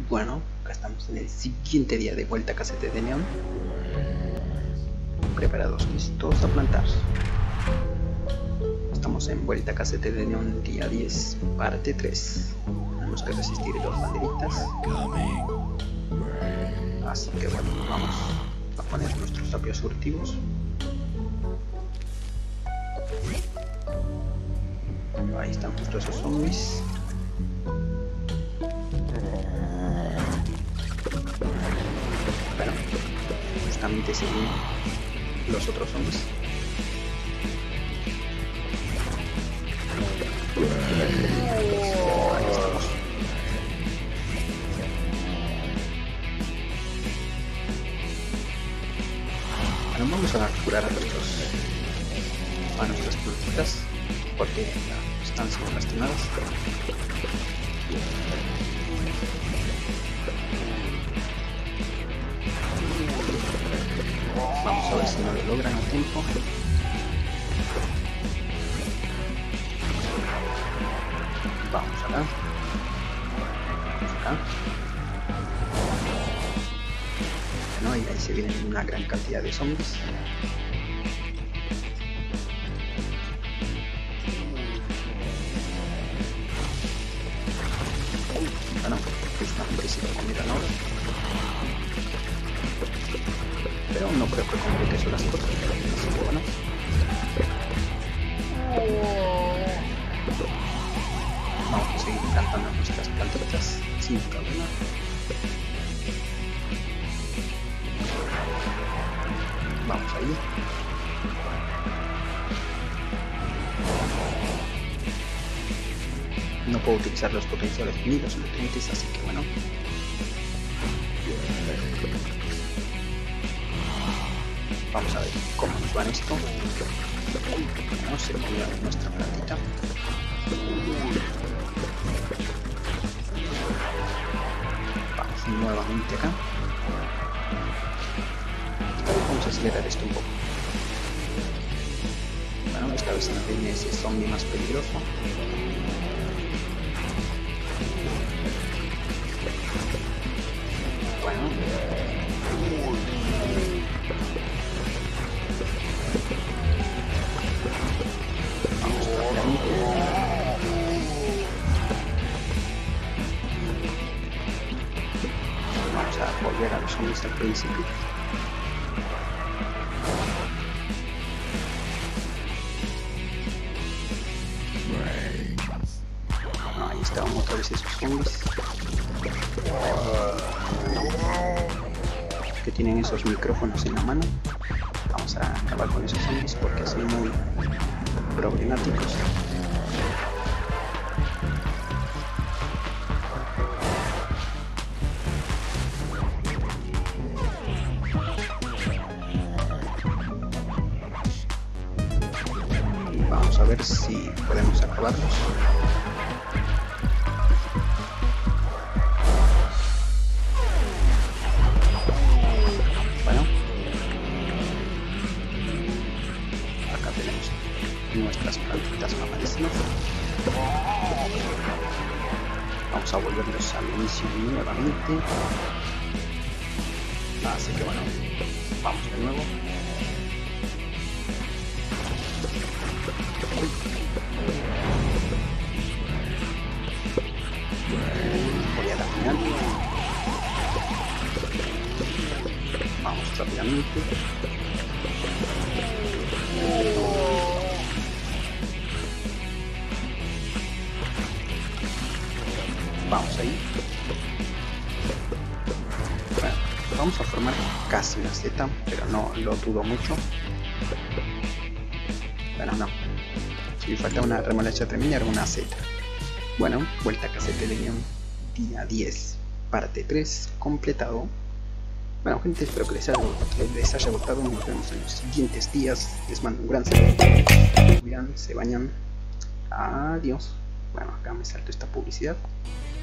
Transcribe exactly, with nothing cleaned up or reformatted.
Bueno, acá estamos en el siguiente día de vuelta a Casete de Neón. Preparados, listos a plantar. Estamos en vuelta a Casete de Neón día diez, parte tres. Tenemos que resistir dos banderitas. Así que bueno, vamos a poner nuestros propios furtivos. Ahí están justo esos zombies. Bueno, justamente siguen los otros zombies. Ahí estamos. Bueno, vamos a curar a nuestros a nuestras plantitas porque ya están siendo lastimadas. Vamos a ver si no lo logran a tiempo. Vamos acá. Vamos acá. Bueno, y ahí se vienen una gran cantidad de zombies. Bueno, justamente si lo comieron ahora. Pero no creo que complique eso las cosas. Así que bueno. Vamos a seguir plantando nuestras plantitas sin problema. Vamos ahí. No puedo utilizar los potenciales ni los nutrientes, así que bueno. Vamos a ver cómo nos va esto. Bueno, se comió nuestra plantita. Vamos nuevamente acá. Vamos a acelerar esto un poco. Bueno, esta vez nos viene ese zombie más peligroso. Bueno. Vamos rápidamente. Vamos a volver a los zombies al principio. Ahí estaban otra vez esos zombies que tienen esos micrófonos en la mano. Vamos a acabar con esos zombies porque son muy problemáticos. Vamos a ver si podemos acabarlos. Bueno, acá tenemos nuestras plantitas mamadísimas. Vamos a volverlos al inicio nuevamente. Así que bueno, vamos de nuevo. Voy a la final. Vamos rápidamente. Vamos ahí. Bueno, vamos a formar casi una Z, pero no lo dudo mucho. Bueno, no. Si falta una remolacha tremenda, era una Z. Bueno, vuelta a Casete de Neón día diez, parte tres, completado. Bueno gente, espero que les haya, les haya gustado. Nos vemos en los siguientes días. Les mando un gran saludo. Cuidan, se bañan. Adiós. Bueno, acá me salto esta publicidad.